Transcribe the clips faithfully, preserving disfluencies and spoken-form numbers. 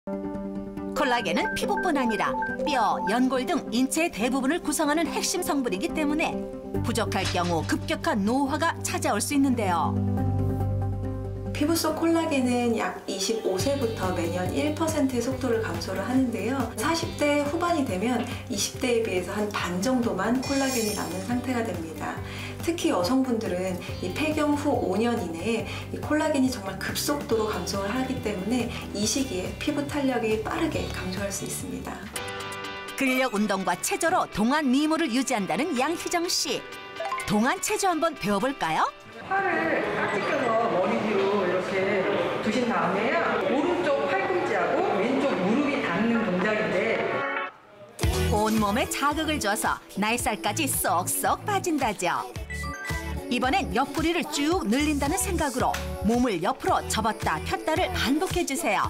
콜라겐은 피부뿐 아니라 뼈, 연골 등 인체의 대부분을 구성하는 핵심 성분이기 때문에 부족할 경우 급격한 노화가 찾아올 수 있는데요. 피부 속 콜라겐은 약 이십오 세부터 매년 일 퍼센트의 속도를 감소를 하는데요. 사십 대 후반이 되면 이십 대에 비해서 한 반 정도만 콜라겐이 남는 상태가 됩니다. 특히 여성분들은 이 폐경 후 오 년 이내에 이 콜라겐이 정말 급속도로 감소를 하기 때문에 이 시기에 피부 탄력이 빠르게 감소할 수 있습니다. 근력 운동과 체조로 동안 미모를 유지한다는 양희정 씨. 동안 체조 한번 배워볼까요? 팔을 깍지 껴서 머리 뒤로 이렇게 두신 다음에요. 오른쪽 팔꿈치하고 왼쪽 무릎이 닿는 동작인데 온몸에 자극을 줘서 나이살까지 쏙쏙 빠진다죠. 이번엔 옆구리를 쭉 늘린다는 생각으로 몸을 옆으로 접었다 폈다를 반복해주세요.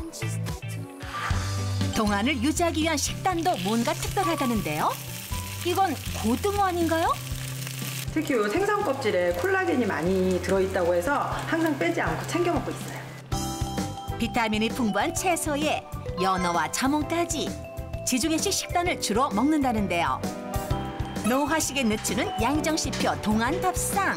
동안을 유지하기 위한 식단도 뭔가 특별하다는데요. 이건 고등어 아닌가요? 특히 이 생선 껍질에 콜라겐이 많이 들어있다고 해서 항상 빼지 않고 챙겨 먹고 있어요. 비타민이 풍부한 채소에 연어와 자몽까지 지중해식 식단을 주로 먹는다는데요. 노화식에 늦추는 양희정 씨표 동안 밥상.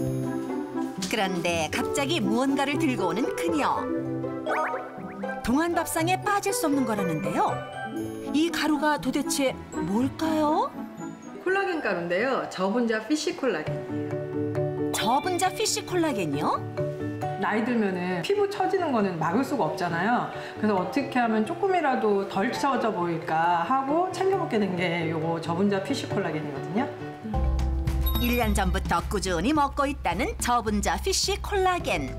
그런데 갑자기 무언가를 들고 오는 그녀. 동안 밥상에 빠질 수 없는 거라는데요. 이 가루가 도대체 뭘까요? 콜라겐 가루인데요. 저분자 피쉬 콜라겐이에요. 저분자 피쉬 콜라겐이요? 나이 들면은 피부 처지는 거는 막을 수가 없잖아요. 그래서 어떻게 하면 조금이라도 덜 처져 보일까 하고 챙겨 먹게 된 게 요거 저분자 피쉬 콜라겐이거든요. 일 년 전부터 꾸준히 먹고 있다는 저분자 피쉬 콜라겐.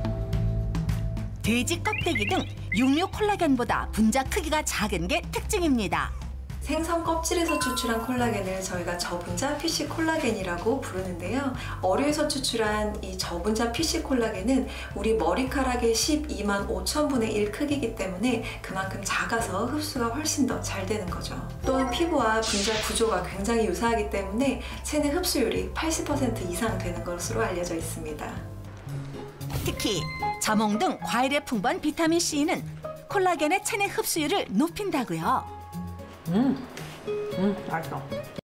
돼지 껍데기 등 육류 콜라겐보다 분자 크기가 작은 게 특징입니다. 생선 껍질에서 추출한 콜라겐을 저희가 저분자 피쉬 콜라겐이라고 부르는데요. 어류에서 추출한 이 저분자 피쉬 콜라겐은 우리 머리카락의 십이만 오천분의 일 크기이기 때문에 그만큼 작아서 흡수가 훨씬 더 잘 되는 거죠. 또한 피부와 분자 구조가 굉장히 유사하기 때문에 체내 흡수율이 팔십 퍼센트 이상 되는 것으로 알려져 있습니다. 특히 자몽 등 과일에 풍부한 비타민 C는 콜라겐의 체내 흡수율을 높인다고요. 음, 음, 맛있어.